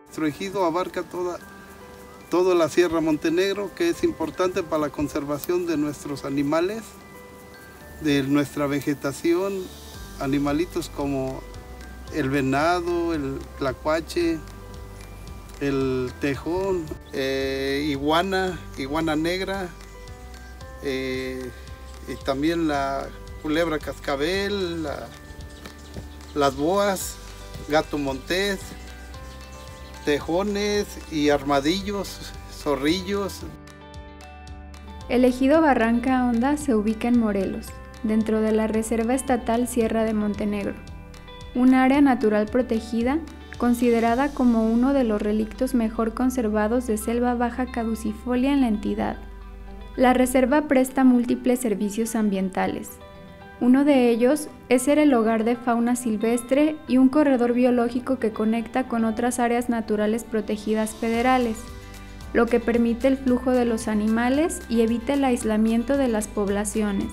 Nuestro ejido abarca toda la Sierra Montenegro, que es importante para la conservación de nuestros animales, de nuestra vegetación, animalitos como el venado, el tlacuache, el tejón, iguana negra, y también la culebra cascabel, las boas, gato montés, tejones y armadillos, zorrillos. El ejido Barranca Honda se ubica en Morelos, dentro de la Reserva Estatal Sierra de Montenegro, un área natural protegida considerada como uno de los relictos mejor conservados de selva baja caducifolia en la entidad. La reserva presta múltiples servicios ambientales. Uno de ellos es ser el hogar de fauna silvestre y un corredor biológico que conecta con otras áreas naturales protegidas federales, lo que permite el flujo de los animales y evita el aislamiento de las poblaciones.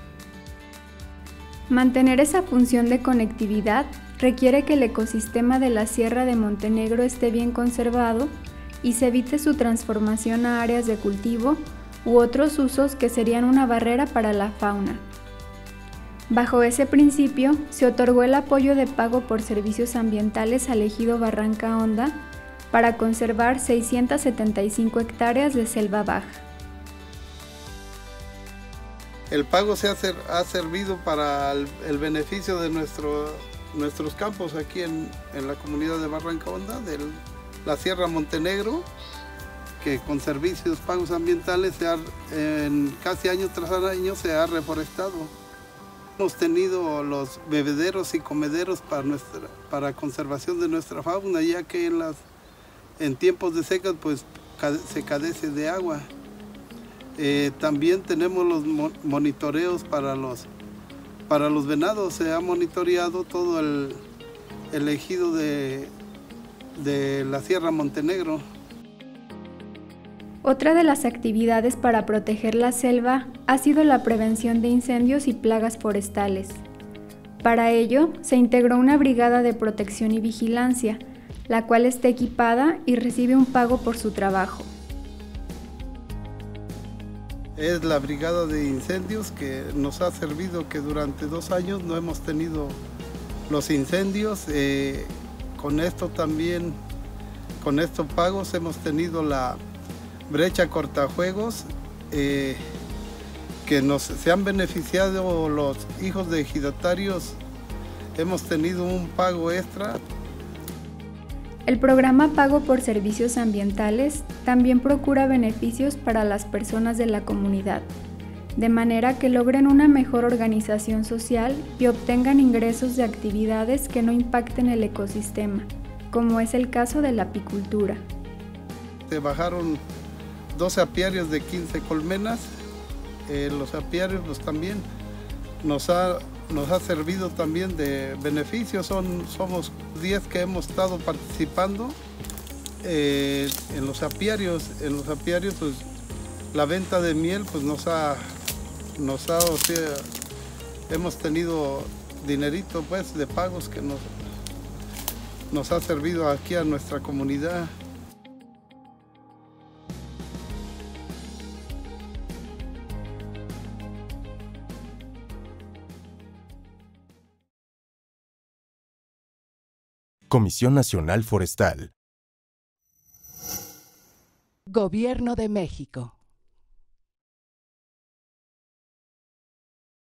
Mantener esa función de conectividad requiere que el ecosistema de la Sierra de Montenegro esté bien conservado y se evite su transformación a áreas de cultivo u otros usos que serían una barrera para la fauna. Bajo ese principio, se otorgó el apoyo de pago por servicios ambientales al ejido Barranca Honda para conservar 675 hectáreas de selva baja. El pago ha servido para el beneficio de nuestros campos aquí en la comunidad de Barranca Honda, de la Sierra Montenegro, que con servicios pagos ambientales casi año tras año se ha reforestado. Hemos tenido los bebederos y comederos para conservación de nuestra fauna, ya que en tiempos de seca pues, se carece de agua. También tenemos los monitoreos para los venados. Se ha monitoreado todo el ejido de la Sierra Montenegro. Otra de las actividades para proteger la selva ha sido la prevención de incendios y plagas forestales. Para ello, se integró una brigada de protección y vigilancia, la cual está equipada y recibe un pago por su trabajo. Es la brigada de incendios que nos ha servido, que durante 2 años no hemos tenido los incendios. Con estos pagos hemos tenido la brecha cortafuegos, que se han beneficiado los hijos de ejidatarios. Hemos tenido un pago extra. El programa Pago por Servicios Ambientales también procura beneficios para las personas de la comunidad, de manera que logren una mejor organización social y obtengan ingresos de actividades que no impacten el ecosistema, como es el caso de la apicultura. Se bajaron 12 apiarios de 15 colmenas. Los apiarios pues, también nos ha servido también de beneficios. Somos 10 que hemos estado participando en los apiarios. En los apiarios pues, la venta de miel pues, hemos tenido dinerito pues, de pagos que nos ha servido aquí a nuestra comunidad. Comisión Nacional Forestal. Gobierno de México.